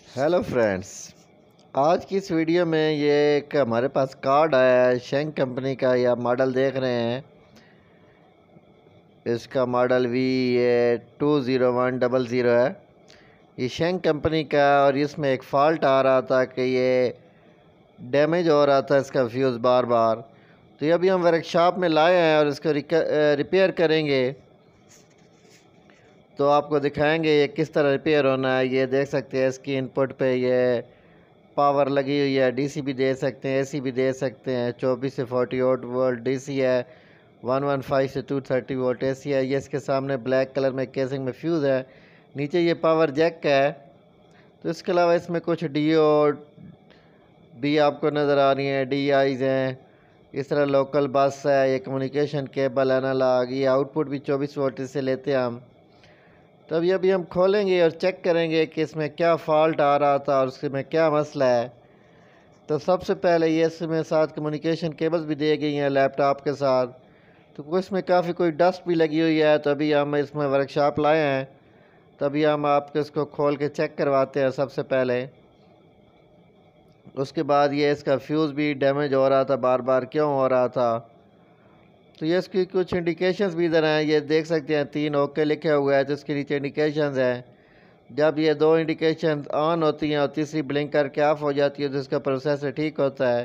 Hello friends. आज की इस वीडियो में ये एक हमारे पास कार्ड आया है शेंग कंपनी का। ये आप मॉडल देख रहे हैं, इसका मॉडल V20100 है। ये शेंग कंपनी का, और इसमें एक फ़ॉल्ट आ रहा था कि ये डैमेज हो रहा था इसका फ्यूज़ बार बार। तो ये अभी हम वर्कशॉप में लाए हैं और इसको रिपेयर करेंगे, तो आपको दिखाएंगे ये किस तरह रिपेयर होना है। ये देख सकते हैं इसकी इनपुट पे ये पावर लगी हुई है। डीसी भी दे सकते हैं, एसी भी दे सकते हैं। 24 से 48 वोल्ट डीसी है, 115 से 230 वोल्ट एसी है। ये इसके सामने ब्लैक कलर में केसिंग में फ्यूज़ है। नीचे ये पावर जैक है। तो इसके अलावा इसमें कुछ डीओ भी आपको नज़र आ रही हैं, डीआईज़ हैं। इस तरह लोकल बस है, ये कम्युनिकेशन केबल एनालॉग। ये आउटपुट भी 24 वोल्ट से लेते हैं हम। तो अभी हम खोलेंगे और चेक करेंगे कि इसमें क्या फ़ॉल्ट आ रहा था और उसमें क्या मसला है। तो सबसे पहले ये इसमें साथ कम्युनिकेशन केबल्स भी दी गई हैं लैपटॉप के साथ। तो इसमें काफ़ी कोई डस्ट भी लगी हुई है। तो अभी हम इसमें वर्कशॉप लाए हैं, तभी हम आपको इसको खोल के चेक करवाते हैं सबसे पहले। उसके बाद ये इसका फ्यूज़ भी डैमेज हो रहा था, बार बार क्यों हो रहा था। तो ये इसकी कुछ इंडिकेशंस भी इधर हैं, ये देख सकते हैं 3 ओके लिखे हुए हैं। तो इसके नीचे इंडिकेशंस हैं। जब ये 2 इंडिकेशन ऑन होती हैं और तीसरी ब्लिंक करके ऑफ हो जाती है तो इसका प्रोसेसर ठीक होता है।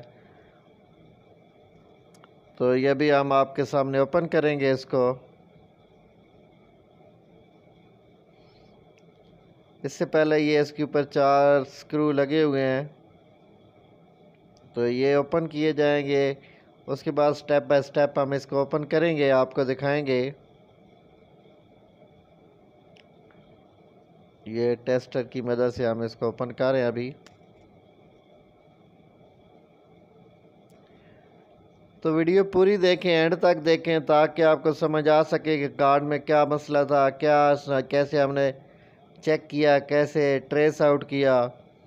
तो ये भी हम आपके सामने ओपन करेंगे इसको। इससे पहले ये इसके ऊपर 4 स्क्रू लगे हुए हैं, तो ये ओपन किए जाएंगे। उसके बाद स्टेप बाय स्टेप हम इसको ओपन करेंगे, आपको दिखाएंगे। ये टेस्टर की मदद से हम इसको ओपन कर रहे हैं अभी। तो वीडियो पूरी देखें, एंड तक देखें, ताकि आपको समझ आ सके कि कार्ड में क्या मसला था, कैसे हमने चेक किया, कैसे ट्रेस आउट किया।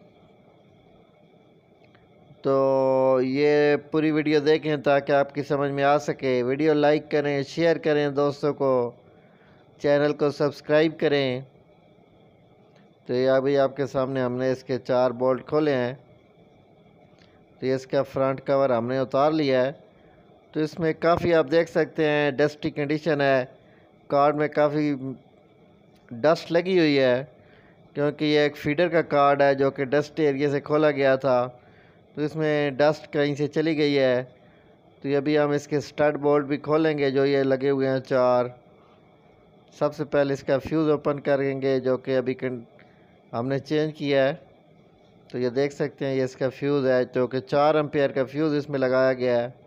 तो ये पूरी वीडियो देखें ताकि आपकी समझ में आ सके। वीडियो लाइक करें, शेयर करें दोस्तों को, चैनल को सब्सक्राइब करें। तो ये अभी आपके सामने हमने इसके 4 बोल्ट खोले हैं। तो ये इसका फ्रंट कवर हमने उतार लिया है। तो इसमें काफ़ी आप देख सकते हैं डस्टी कंडीशन है। कार्ड में काफ़ी डस्ट लगी हुई है, क्योंकि ये एक फीडर का कार्ड है जो कि डस्ट एरिया से खोला गया था। तो इसमें डस्ट कहीं से चली गई है। तो ये भी हम इसके स्टड बोल्ट भी खोलेंगे जो ये लगे हुए हैं 4। सबसे पहले इसका फ्यूज़ ओपन करेंगे जो कि अभी हमने चेंज किया है। तो ये देख सकते हैं ये इसका फ्यूज़ है जो कि 4 एम्पेयर का फ्यूज़ इसमें लगाया गया है।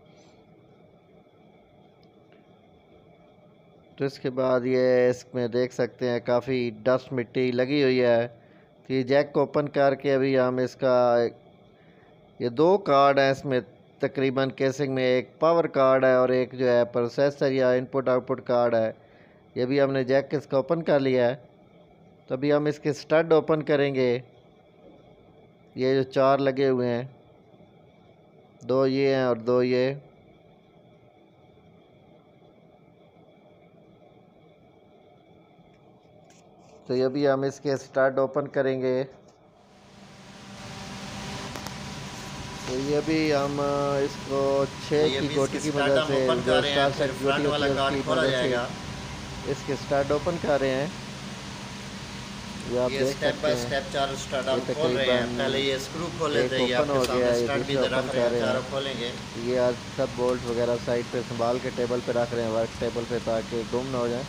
तो इसके बाद ये इसमें देख सकते हैं काफ़ी डस्ट मिट्टी लगी हुई है। तो ये जैक को ओपन करके अभी हम इसका, ये 2 कार्ड हैं इसमें तकरीबन केसिंग में, एक पावर कार्ड है और एक जो है प्रोसेसर या इनपुट आउटपुट कार्ड है। ये भी हमने जैक इसका ओपन कर लिया है। तो अभी हम इसके स्टड ओपन करेंगे। ये जो 4 लगे हुए हैं, 2 ये हैं और 2 ये। तो ये भी हम इसके स्टड ओपन करेंगे। तो ये भी हम इसको 6 की गोटी की मदद से, जो स्टार सेट गोटी होती है उसकी मदद से इसके स्टार्ट ओपन कर रहे हैं। ये आप देख स्टेप बाय स्टेप 4 स्टार्ट हम खोल रहे हैं। पहले ये स्क्रू खोल लेते हैं, ये आपके सामने स्टार्ट भी रख रहे हैं, चारों खोलेंगे। ये आज सब बोल्ट वगैरह साइड पे संभाल के टेबल पे रख रहे हैं, वर्क टेबल पे, ताकि गुम ना हो जाए।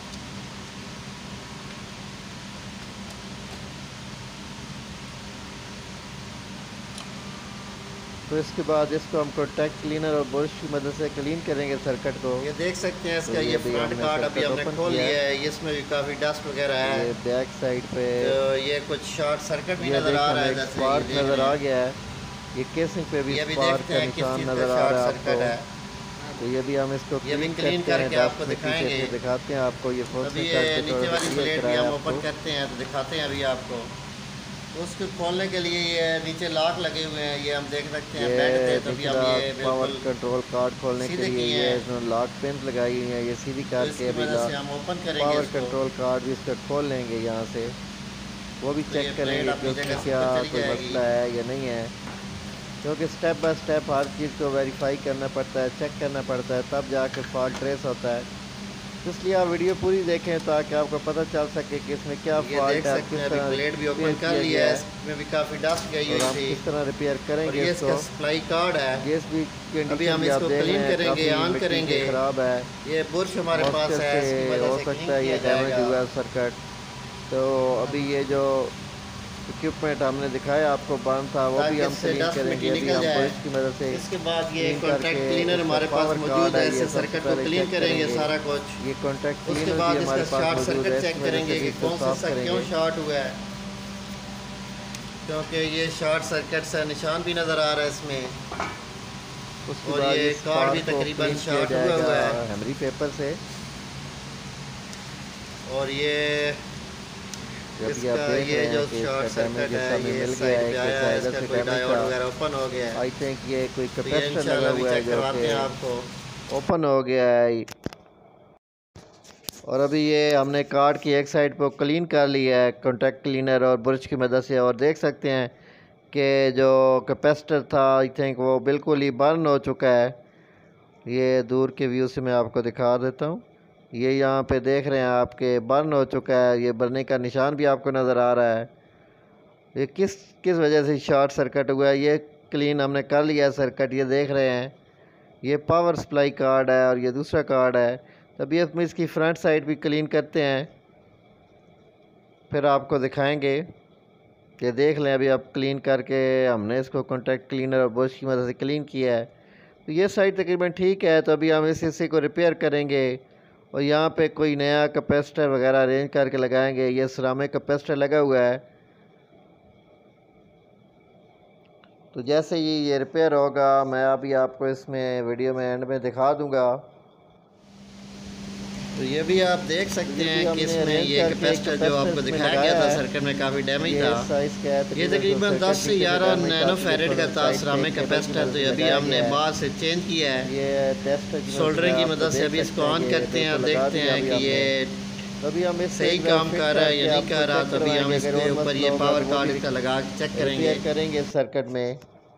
तो इसके बाद इसको हम कॉन्टैक्ट क्लीनर और ब्रश की मदद से क्लीन करेंगे सर्किट को। ये देख सकते हैं इसका, ये फ्रंट कार्ड अभी हमने खोल लिया है। इसमें भी काफ़ी डस्ट वगैरह है। ये बैक साइड पे तो ये कुछ शॉर्ट सर्किट भी नज़र आ रहा है, जैसे स्पार्क नज़र आ गया है। ये केसिंग पे भी स्पार्क का निशान नज़र आ रहा है आपको। तो ये भी हम इसको क्लीन करके आपको दिखाते हैं आपको। ये नीचे वाली प्लेट भी हम ओपन करते हैं तो दिखाते हैं अभी आपको। तो उसको खोलने के लिए ये नीचे लॉक लगे हुए हैं, ये हम देख सकते हैं बेड थे, तभी हम ये पावर कंट्रोल कार्ड खोलने के लिए ये लॉक पिन लगाई हुई है। ये सीधी करके अभी हम ओपन करेंगे पावर कंट्रोल कार्ड भी इसका खोल लेंगे यहाँ से। वो भी तो चेक ये प्लेट करेंगे कि अपनी जगह उसमें से क्या ऊपर चली कोई जाएगी। मसला है या नहीं है, क्योंकि स्टेप बाय स्टेप हर चीज़ को वेरीफाई करना पड़ता है, चेक करना पड़ता है, तब जाके फॉल्ट ट्रेस होता है। तो इसलिए आप वीडियो पूरी देखें ताकि आपको पता चल सके कि इसमें क्या ये देख फॉल्ट है और सकते किस हैं अभी तरह प्लेट भी रिपेयर ओपन कर किया लिया गया है, है इसमें भी काफ़ी डस्ट गई और हुई हम थी। किस तरह रिपेयर और करेंगे ये इसका इसको। सप्लाई कार्ड है। गैस भी अभी कंडीशन हम भी आप इसको देख रहे क्लीन हैं, करेंगे, काफ़ी ऑन मिट्टी से करेंगे। ख़राब है। ये बुर्श हमारे पास मॉइस्चर है, से इसकी वजह हो से सकता क्लीन है ये किया डैमेज जाएगा। हुआ है सर्किट। तो अभी ये जो इक्विपमेंट हमने दिखाया आपको बंद था वो भी ताकि हम इससे क्लीन डस्ट करेंगे। मिट्टी अभी निकल हम जाए। ब्रश की मदद से इसके बाद ये क्लीन करके कॉन्टैक्ट क्लीनर इसका हमारे पास पावर मौजूद कार्ड है, है ये इससे सबसे सर्किट को पहले क्लीन चेक करेंगे करेंगे। सारा कुछ। ये कॉन्टैक्ट उसके क्लीनर भी बाद हमारे इसका पास शॉर्ट मौजूद है, सर्किट इसकी चेक वजह से करेंगे भी कि इसको कौन साफ़ सा क्यों करेंगे। शॉर्ट हुआ है, क्योंकि ये शॉर्ट सर्किट से निशान भी नज़र आ रहा है इसमें। उसके और बाद ये इस कार्ड भी पार्ट को तकरीबन क्लीन किया शॉर्ट हुआ जाएगा हुआ है। हेमरी पेपर से। और ये अभी आप इसका देख ये रहे जो हैं कि इसका शॉर्ट सर्किट डैमेज है हमें ये मिल गया साइड है पे कि आया है, शायद इसका से कोई डैमेज डायोड था। वगैरह ओपन हो गया है। आई थिंक ये कोई तो ये कैपेसिटर लगा इंशाल्लाह भी हुआ है चेक जो करवाते कि हैं आपको। ओपन हो गया है। और अभी ये हमने कार्ड की एक साइड पर क्लीन कर लिया है कॉन्टैक्ट क्लीनर और ब्रश की मदद से, और देख सकते हैं कि जो कैपेसिटर था आई थिंक वो बिल्कुल ही बर्न हो चुका है। ये दूर के व्यू से मैं आपको दिखा देता हूँ। ये यहाँ पे देख रहे हैं आपके बर्न हो चुका है, ये बर्निंग का निशान भी आपको नज़र आ रहा है। ये किस किस वजह से शॉर्ट सर्किट हुआ है, ये क्लीन हमने कर लिया है सर्किट। ये देख रहे हैं ये पावर सप्लाई कार्ड है और ये दूसरा कार्ड है। तभी हम इसकी फ्रंट साइड भी क्लीन करते हैं, फिर आपको दिखाएंगे। ये देख लें अभी आप क्लीन करके हमने इसको कॉन्टैक्ट क्लीनर और ब्रश की मदद से क्लीन किया है। तो ये साइड तकरीबन ठीक है। तो अभी हम इस हिस्से को रिपेयर करेंगे और यहाँ पे कोई नया कैपेसिटर वगैरह अरेंज करके लगाएंगे। ये सिरामिक कैपेसिटर लगा हुआ है। तो जैसे ही ये रिपेयर होगा मैं अभी आपको इसमें वीडियो में एंड में दिखा दूंगा। तो ये भी आप देख तो सकते ये भी हैं कि हमने इसमें अरेंज ये करके कैपेसिटर जो कैपेसिटर आपको इसमें दिखाया गया लगाया था है। सर्किट में काफ़ी डैमेज ये था। साइज़ का है ये तकरीबन 10 से 11 नैनो फेरेड का था सिरामिक कैपेसिटर। तो ये अभी हमने बाहर से चेंज किया है ये टेस्ट सोल्डरिंग की मदद से। अभी इसको ऑन करते हैं और देखते हैं कि ये अभी हम इस सही काम कर रहा है या नहीं कर रहा। तो अभी हम इसके ऊपर ये पावर कार्ड इसका लगा के चेक करेंगे सर्किट में।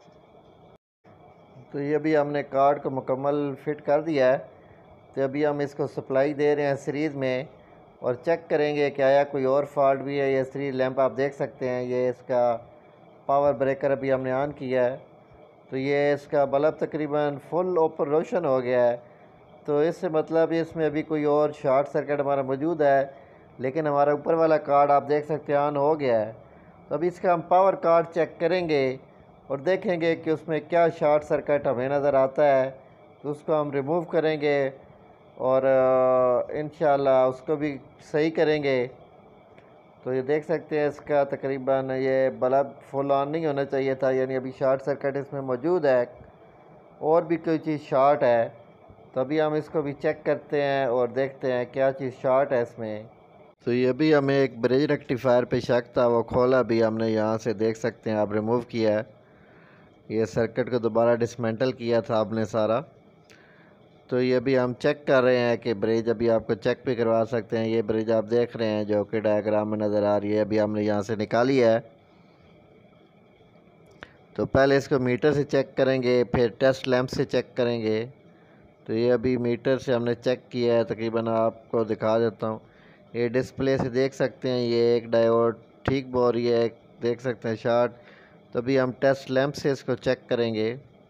तो ये अभी हमने कार्ड को मुकम्मल फिट कर दिया है। तो अभी हम इसको सप्लाई दे रहे हैं सीरीज़ में और चेक करेंगे कि आया कोई और फॉल्ट भी है। ये सीरीज लैंप आप देख सकते हैं, ये इसका पावर ब्रेकर अभी हमने ऑन किया है। तो ये इसका बल्ब तकरीबन फुल ओपन रोशन हो गया है। तो इससे मतलब इसमें अभी कोई और शॉर्ट सर्किट हमारा मौजूद है, लेकिन हमारा ऊपर वाला कार्ड आप देख सकते हैं ऑन हो गया है। तो अभी इसका हम पावर कार्ड चेक करेंगे और देखेंगे कि उसमें क्या शॉर्ट सर्किट हमें नज़र आता है। तो उसको हम रिमूव करेंगे और इंशाल्लाह उसको भी सही करेंगे। तो ये देख सकते हैं इसका तकरीबन ये बल्ब फुल ऑन नहीं होना चाहिए था, यानी अभी शॉर्ट सर्किट इसमें मौजूद है और भी कोई चीज़ शॉर्ट है। तभी हम इसको भी चेक करते हैं और देखते हैं क्या चीज़ शॉर्ट है इसमें। तो ये भी हमें एक ब्रिज रेक्टिफायर पे शक था, वो खोला भी हमने, यहाँ से देख सकते हैं आप, रिमूव किया है। ये सर्किट को दोबारा डिसमेंटल किया था आपने सारा। तो ये भी हम चेक कर रहे हैं कि ब्रिज अभी आपको चेक भी करवा सकते हैं। ये ब्रिज आप देख रहे हैं जो कि डायग्राम में नज़र आ रही है, अभी हमने यहाँ से निकाली है। तो पहले इसको मीटर से चेक करेंगे, फिर टेस्ट लैंप से चेक करेंगे। तो ये अभी मीटर से हमने चेक किया है, तकरीबन आपको दिखा देता हूँ। ये डिस्प्ले से देख सकते हैं ये एक डायोड ठीक बोल रही है, एक देख सकते हैं शॉर्ट। तो अभी हम टेस्ट लैंप से इसको चेक करेंगे।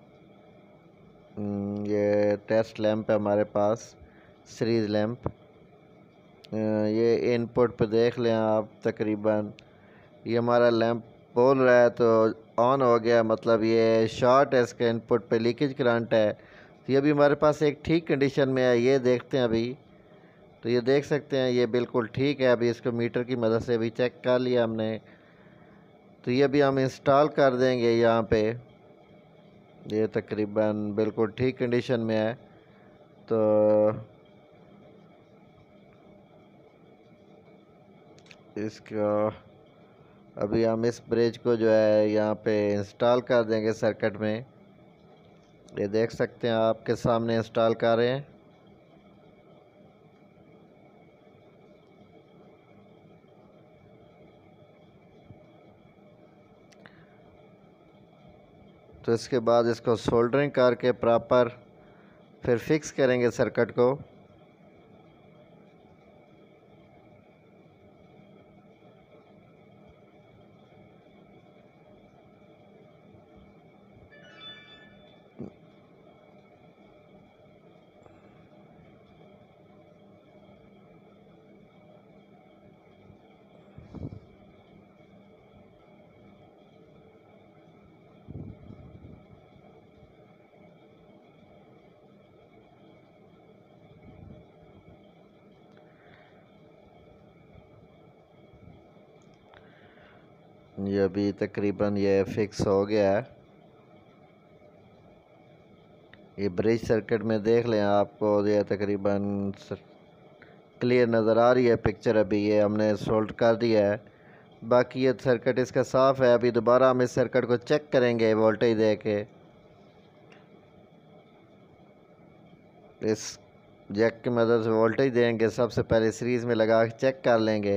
ये टेस्ट लैंप है हमारे पास, सीरीज लैंप। ये इनपुट पे देख लें आप, तकरीबन ये हमारा लैंप बोल रहा है तो ऑन हो गया, मतलब ये शॉर्ट है, इसका इनपुट पे लीकेज करंट है। तो ये भी हमारे पास एक ठीक कंडीशन में है, ये देखते हैं अभी। तो ये देख सकते हैं ये बिल्कुल ठीक है। अभी इसको मीटर की मदद से भी चेक कर लिया हमने। तो ये भी हम इंस्टॉल कर देंगे यहाँ पे। ये तकरीबन बिल्कुल ठीक कंडीशन में है। तो इसका अभी हम इस ब्रिज को जो है यहाँ पे इंस्टॉल कर देंगे सर्किट में। ये देख सकते हैं आपके सामने इंस्टॉल कर रहे हैं। तो इसके बाद इसको सोल्डरिंग करके प्रॉपर फिर फिक्स करेंगे सर्किट को। ये अभी तकरीबन ये फिक्स हो गया है। ये ब्रिज सर्किट में देख लें, आपको ये तकरीबन क्लियर नज़र आ रही है पिक्चर। अभी ये हमने सोल्ड कर दिया है। बाकी ये सर्किट इसका साफ़ है। अभी दोबारा हम इस सर्किट को चेक करेंगे वोल्टेज दे के। इस जैक की मदद से वोल्टेज देंगे। सबसे पहले सीरीज़ में लगा के चेक कर लेंगे।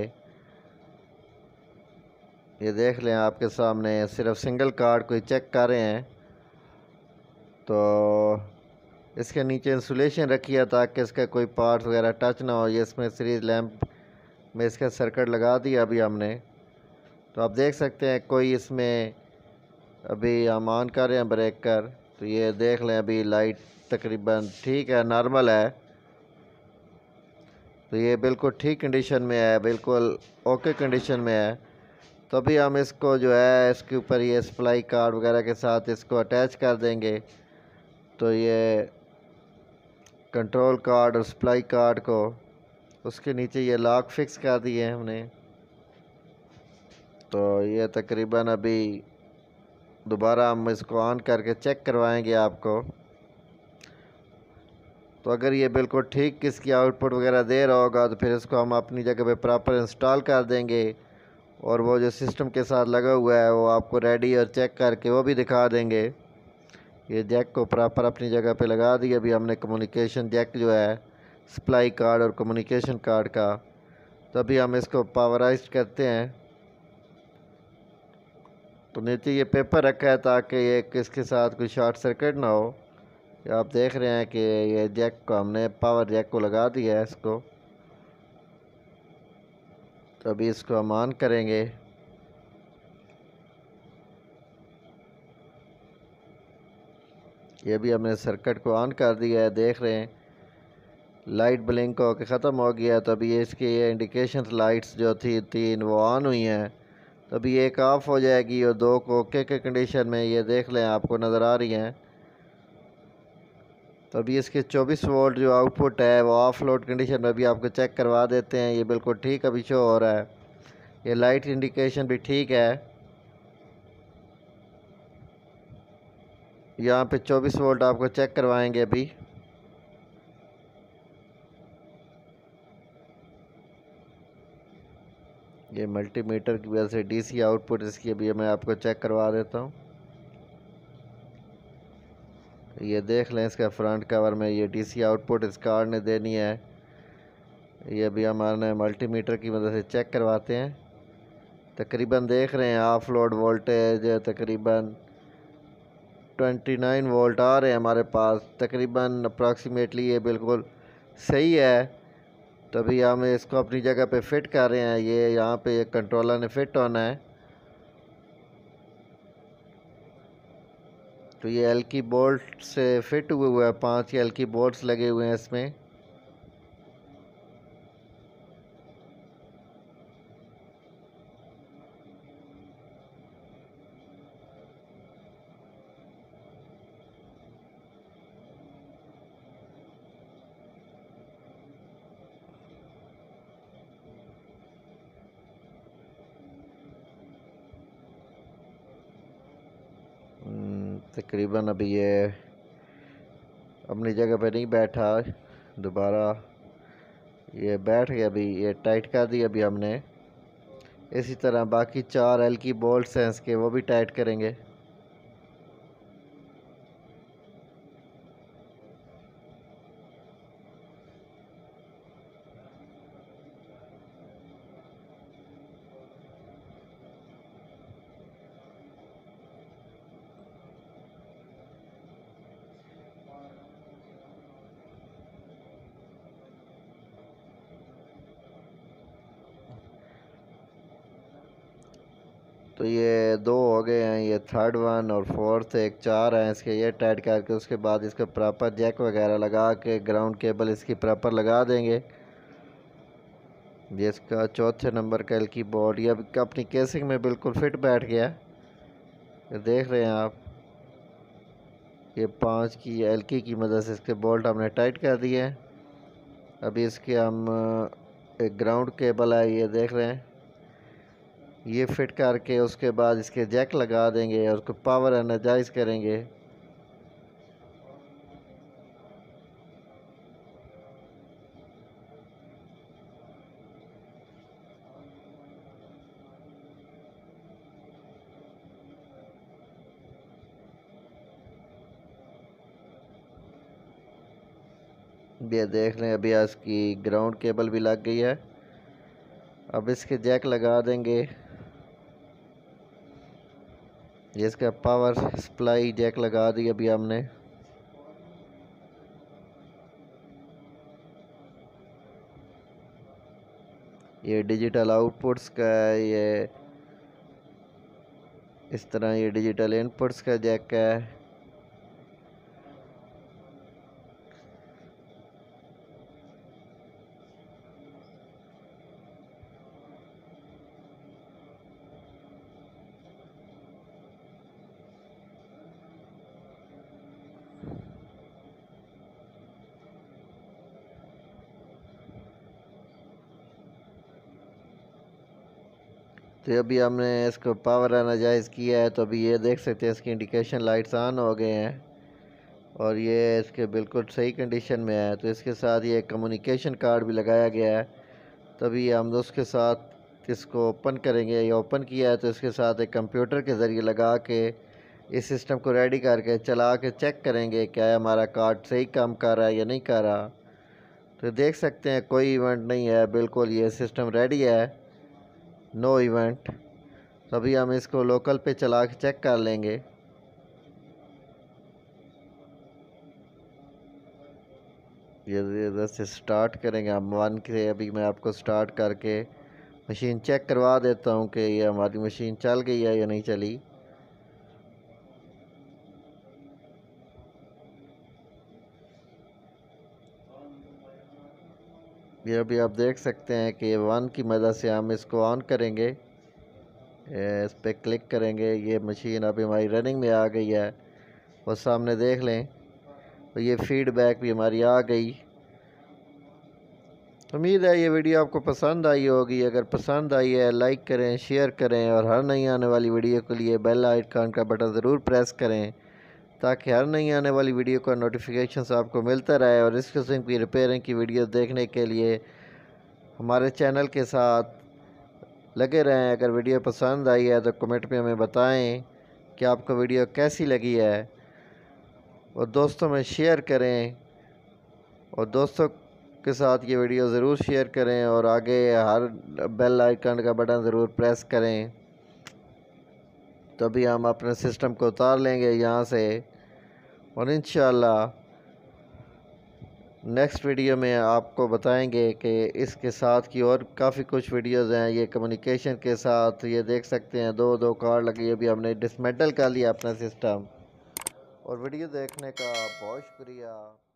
ये देख लें आपके सामने, सिर्फ सिंगल कार्ड को ही चेक कर रहे हैं। तो इसके नीचे इंसुलेशन रखी है ताकि इसका कोई पार्ट वगैरह टच ना हो। ये इसमें सीरीज लैंप में इसका सर्किट लगा दिया अभी हमने। तो आप देख सकते हैं कोई इसमें, अभी हम ऑन कर रहे हैं ब्रेकर, तो ये देख लें अभी लाइट तकरीबन ठीक है, नॉर्मल है। तो ये बिल्कुल ठीक कंडीशन में है, बिल्कुल ओके कंडीशन में है। तो अभी हम इसको जो है इसके ऊपर ये सप्लाई कार्ड वगैरह के साथ इसको अटैच कर देंगे। तो ये कंट्रोल कार्ड और सप्लाई कार्ड को उसके नीचे ये लॉक फिक्स कर दिए हैं हमने। तो ये तकरीबन अभी दोबारा हम इसको ऑन करके चेक करवाएंगे आपको। तो अगर ये बिल्कुल ठीक किसकी आउटपुट वगैरह दे रहा होगा तो फिर इसको हम अपनी जगह पे प्रॉपर इंस्टॉल कर देंगे। और वो जो सिस्टम के साथ लगा हुआ है वो आपको रेडी और चेक करके वो भी दिखा देंगे। ये जैक को प्रॉपर अपनी जगह पे लगा दिया अभी हमने, कम्युनिकेशन जैक जो है सप्लाई कार्ड और कम्युनिकेशन कार्ड का। तभी हम इसको पावराइज करते हैं। तो नीचे ये पेपर रखा है ताकि ये किसके साथ कोई शॉर्ट सर्किट ना हो। ये आप देख रहे हैं कि ये जैक को हमने पावर जैक को लगा दिया है इसको। तो अभी इसको हम ऑन करेंगे। ये भी हमने सर्किट को ऑन कर दिया है, देख रहे हैं लाइट ब्लिंक होकर ख़त्म हो गया। तो अभी इसकी ये इंडिकेशन लाइट्स जो थी 3 वो ऑन हुई हैं। तो अभी एक ऑफ़ हो जाएगी और 2 को ओके के कंडीशन में ये देख लें आपको नज़र आ रही हैं। तो अभी इसके 24 वोल्ट जो आउटपुट है वो ऑफ लोड कंडीशन में भी आपको चेक करवा देते हैं। ये बिल्कुल ठीक अभी शो हो रहा है। ये लाइट इंडिकेशन भी ठीक है। यहाँ पे 24 वोल्ट आपको चेक करवाएंगे अभी। ये मल्टीमीटर की वजह से डीसी आउटपुट इसकी अभी मैं आपको चेक करवा देता हूँ। ये देख लें इसका फ्रंट कवर में ये डीसी आउटपुट इस कार्ड ने देनी है। ये अभी हमारे मल्टीमीटर की मदद से चेक करवाते हैं। तकरीबन देख रहे हैं ऑफ लोड वोल्टेज तकरीबन 29 वोल्ट आ रहे हैं हमारे पास। तकरीबन अप्रॉक्सीमेटली ये बिल्कुल सही है। तभी हम इसको अपनी जगह पे फिट कर रहे हैं। ये यहाँ पे एक कंट्रोलर ने फिट होना है। तो ये एल की बोल्ट से फिट हुआ है, 5 एल की बोल्ट्स लगे हुए हैं इसमें। तकरीबन अभी ये अपनी जगह पे नहीं बैठा, दोबारा ये बैठ गया। अभी ये टाइट कर दी अभी हमने। इसी तरह बाकी 4 एल की बोल्ट्स हैं इसके, वो भी टाइट करेंगे। तो ये 2 हो गए हैं, ये थर्ड वन और फोर्थ एक 4 हैं इसके। ये टाइट करके उसके बाद इसका प्रॉपर जैक वगैरह लगा के ग्राउंड केबल इसकी प्रॉपर लगा देंगे। ये इसका चौथे नंबर का एल की बोर्ड ये अपनी केसिंग में बिल्कुल फिट बैठ गया। ये देख रहे हैं आप, ये 5 की एल की मदद से इसके बोल्ट हमने टाइट कर दिए हैं। अभी इसके हम एक ग्राउंड केबल है, ये देख रहे हैं, ये फिट करके उसके बाद इसके जैक लगा देंगे और उसको पावर एनर्जाइज करेंगे। ये देख लें, अभी इसकी ग्राउंड केबल भी लग गई है। अब इसके जैक लगा देंगे। ये इसका पावर सप्लाई जैक लगा दी अभी हमने। ये डिजिटल आउटपुट्स का है, ये इस तरह ये डिजिटल इनपुट्स का जैक है। तो अभी हमने इसको पावर एनर्जाइज किया है, तो अभी ये देख सकते हैं इसकी इंडिकेशन लाइट्स ऑन हो गए हैं और ये इसके बिल्कुल सही कंडीशन में है। तो इसके साथ ये कम्युनिकेशन कार्ड भी लगाया गया है। तभी हम उसके साथ इसको ओपन करेंगे। ये ओपन किया है तो इसके साथ एक कंप्यूटर के ज़रिए लगा के इस सिस्टम को रेडी करके चला के चेक करेंगे क्या हमारा कार्ड सही काम कर रहा है या नहीं कर रहा। तो देख सकते हैं कोई इवेंट नहीं है, बिल्कुल ये सिस्टम रेडी है, नो इवेंट। तभी हम इसको लोकल पे चला के चेक कर लेंगे। ये इधर से स्टार्ट करेंगे हम 1 के। अभी मैं आपको स्टार्ट करके मशीन चेक करवा देता हूँ कि ये हमारी मशीन चल गई है या नहीं चली। ये अभी आप देख सकते हैं कि 1 की मदद से हम इसको ऑन करेंगे। इस पर क्लिक करेंगे, ये मशीन अभी हमारी रनिंग में आ गई है। और सामने देख लें तो ये फीडबैक भी हमारी आ गई। उम्मीद है ये वीडियो आपको पसंद आई होगी। अगर पसंद आई है लाइक करें, शेयर करें और हर नई आने वाली वीडियो के लिए बेल आइकन का बटन ज़रूर प्रेस करें ताकि हर नई आने वाली वीडियो का नोटिफिकेशन आपको मिलता रहे। और इस किस्म की रिपेयरिंग की वीडियो देखने के लिए हमारे चैनल के साथ लगे रहें। अगर वीडियो पसंद आई है तो कमेंट में हमें बताएं कि आपको वीडियो कैसी लगी है और दोस्तों में शेयर करें और दोस्तों के साथ ये वीडियो ज़रूर शेयर करें और आगे हर बेल आइकन का बटन ज़रूर प्रेस करें। तभी हम अपने सिस्टम को उतार लेंगे यहाँ से और इंशाल्लाह नेक्स्ट वीडियो में आपको बताएंगे कि इसके साथ की और काफ़ी कुछ वीडियोज़ हैं। ये कम्युनिकेशन के साथ ये देख सकते हैं 2 कार्ड लगी। अभी हमने डिसमेंटल कर लिया अपना सिस्टम। और वीडियो देखने का बहुत शुक्रिया।